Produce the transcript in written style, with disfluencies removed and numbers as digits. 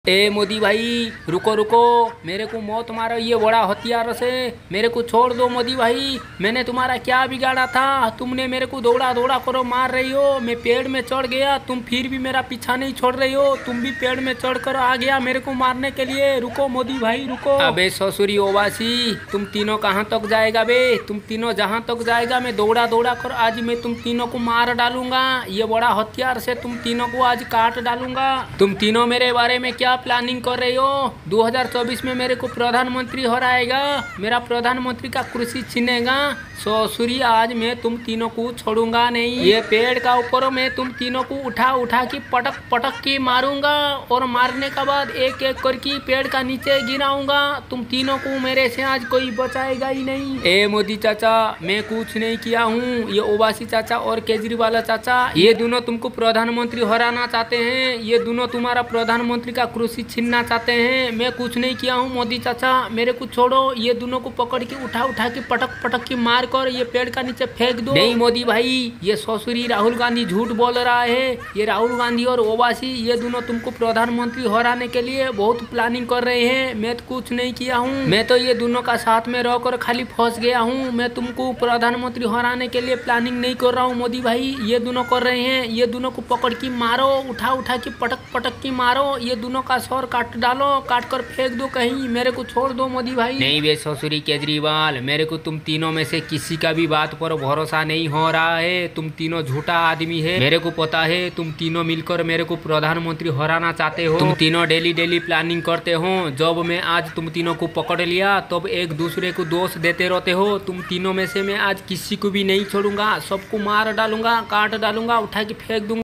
ए मोदी भाई, रुको रुको, मेरे को मौत मारो ये बड़ा हथियार से, मेरे को छोड़ दो मोदी भाई। मैंने तुम्हारा क्या बिगाड़ा था? तुमने मेरे को दौड़ा दौड़ा करो मार रही हो। मैं पेड़ में चढ़ गया, तुम फिर भी मेरा पीछा नहीं छोड़ रही हो। तुम भी पेड़ में चढ़ कर आ गया मेरे को मारने के लिए। रुको मोदी भाई रुको। अबे ससुरी ओवासी, तुम तीनों कहाँ तक जाएगा बे? तुम तीनों जहाँ तक जाएगा मैं दौड़ा दौड़ा कर आज मैं तुम तीनों को मार डालूंगा। ये बड़ा हथियार से तुम तीनों को आज काट डालूंगा। तुम तीनों मेरे बारे में क्या प्लानिंग कर रहे हो? 2024 में मेरे को प्रधानमंत्री हराएगा, मेरा प्रधानमंत्री का कुर्सी छीनेगा। ससुरी आज मैं तुम तीनों को छोड़ूंगा नहीं। ये पेड़ का ऊपर मैं तुम तीनों को उठा उठा के पटक पटक के मारूंगा और मारने के बाद एक एक करके पेड़ का नीचे गिराऊंगा। तुम तीनों को मेरे से आज कोई बचाएगा ही नहीं। ए मोदी चाचा, मैं कुछ नहीं किया हूँ। ये ओवासी चाचा और केजरीवाल चाचा, ये दोनों तुमको प्रधानमंत्री हराना चाहते हैं। ये दोनों तुम्हारा प्रधानमंत्री का कुर्सी छीनना चाहते हैं। मैं कुछ नहीं किया हूँ मोदी चाचा, मेरे को छोड़ो। ये दोनों को पकड़ के उठा उठा के पटक पटक के मार कर ये पेड़ का नीचे फेंक दो। नहीं मोदी भाई, ये ससुरी राहुल गांधी झूठ बोल रहा है। ये राहुल गांधी और ओवासी ये दोनों तुमको प्रधानमंत्री हराने के लिए बहुत प्लानिंग कर रहे हैं। मैं तो कुछ नहीं किया हूँ, मैं तो ये दोनों का साथ में रहकर खाली फंस गया हूँ। मैं तुमको प्रधानमंत्री हराने के लिए प्लानिंग नहीं कर रहा हूँ मोदी भाई, ये दोनों कर रहे हैं। ये दोनों को पकड़ के मारो, उठा उठा के पटक पटक के मारो। ये दोनों का सर काट डालो, काट कर फेंक दो कहीं। मेरे को छोड़ दो मोदी भाई। नहीं बे ससुरी केजरीवाल, मेरे को तुम तीनों में से किसी का भी बात पर भरोसा नहीं हो रहा है। तुम तीनों झूठा आदमी है, मेरे को पता है। तुम तीनों मिलकर मेरे को प्रधानमंत्री हराना चाहते हो। तुम तीनों डेली डेली प्लानिंग करते हो। जब मैं आज तुम तीनों को पकड़ लिया तब एक दूसरे को दोष देते रहते हो। तुम तीनों में से मैं आज किसी को भी नहीं छोड़ूंगा, सबको मार डालूंगा, काट डालूंगा, उठा के फेंक दूंगा।